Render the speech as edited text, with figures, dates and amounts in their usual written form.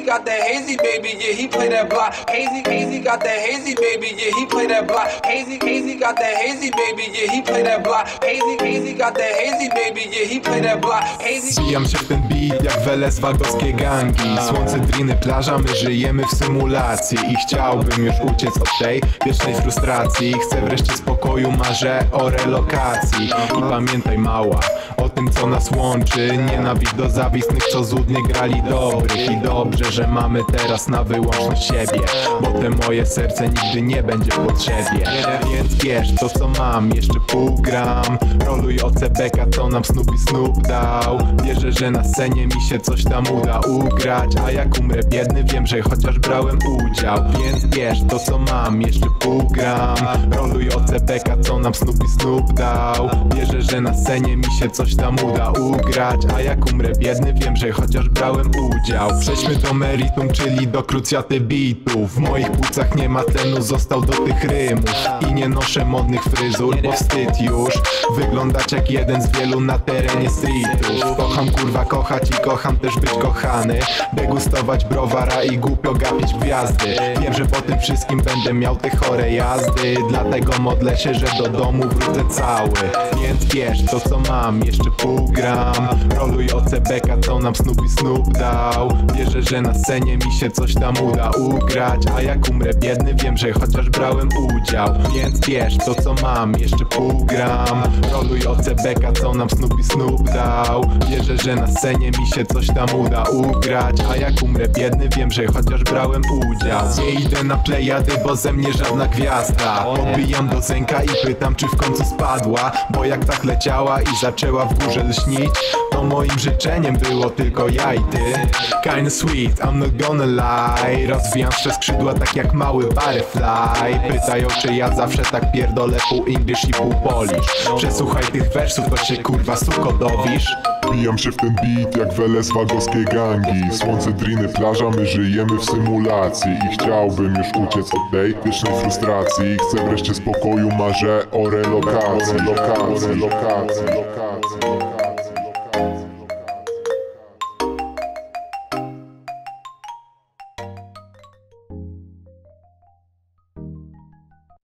got that hazy, baby, yeah, he play that block. Hazy got that hazy, baby, yeah, he play that block. Hazy got that hazy, baby, yeah, he play that block. Hazy got that hazy, baby, yeah, he play that block. Zbijam się w ten beat jak Weles wagowskie gangi. Słońce, driny, plaża, my żyjemy w symulacji. I chciałbym już uciec od tej wiecznej frustracji. Chcę wreszcie spokoju, marzę o relokacji. I pamiętaj mała o tym, co nas łączy. Nienawiść do zawistnych, co złudnie grali dobrych. I dobrze, że mamy teraz na wyłączność siebie, bo te moje serce nigdy nie będzie w potrzebie. Więc wiesz to, co mam, jeszcze pół gram. Roluj OCBK, co nam Snoop dał. Wierzę, że na scenie mi się coś tam uda ugrać. A jak umrę biedny, wiem, że chociaż brałem udział. Więc wiesz to, co mam, jeszcze pół gram. Roluj OCBK, co nam Snoop dał. Wierzę, że na scenie mi się coś tam uda ugrać. A jak umrę biedny, wiem, że chociaż brałem udział. Przejdźmy do meritum, czyli do krucjaty beatów. W moich płucach nie ma tlenu, został do tych rymów. I nie noszę modnych fryzur, bo wstyd już wyglądać jak jeden z wielu na terenie streetów. Kocham kurwa kochać i kocham też być kochany. Degustować browara i głupio gapić gwiazdy. Wiem, że po tym wszystkim będę miał te chore jazdy. Dlatego modlę się, że do domu wrócę cały. Więc wiesz to, co mam, jeszcze pół gram. Roluj OCBK, co nam Snoop dał. Wierzę, że na scenie mi się coś tam uda ugrać. A jak umrę biedny, wiem, że chociaż brałem udział. Więc wiesz to, co mam, jeszcze pół gram. Roluj OCBK, co nam Snoop dał. Wierzę, że na scenie mi się coś tam uda ugrać. A jak umrę biedny, wiem, że chociaż brałem udział. Nie idę na plejady, bo ze mnie żadna gwiazda. Podbijam do zęka i pytam, czy w końcu spadła. Bo jak tak leciała i zaczęła w górze lśnić, to moim życzeniem było tylko ja i ty. Kinda sweet, I'm not gonna lie. Rozwijam swe skrzydła tak jak mały butterfly. Pytają, czy ja zawsze tak pierdolę pół English i pół Polish. Przesłuchaj tych wersów, to się kurwa suko dowisz. Wbijam się w ten beat jak Weles wagowskie gangi. Słońce, driny, plaża, my żyjemy w symulacji. I chciałbym już uciec od tej wiecznej frustracji. Chcę wreszcie spokoju, marzę o relokacji.